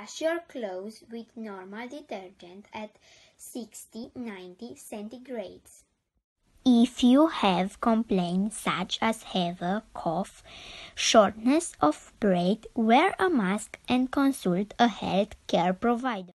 Wash your clothes with normal detergent at 60-90 centigrades. If you have complaints such as fever, cough, shortness of breath, wear a mask and consult a health care provider.